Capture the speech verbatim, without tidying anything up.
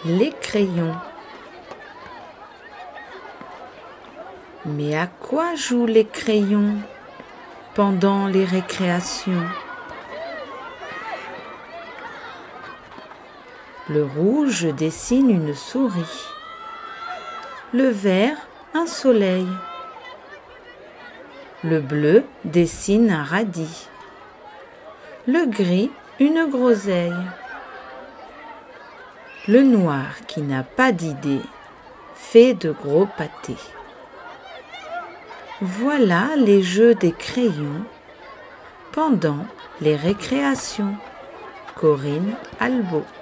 Les crayons. Mais à quoi jouent les crayons pendant les récréations? Le rouge dessine une souris, le vert un soleil, le bleu dessine un radis, le gris une groseille, le noir qui n'a pas d'idée fait de gros pâtés. Voilà les jeux des crayons pendant les récréations. Corinne Albo.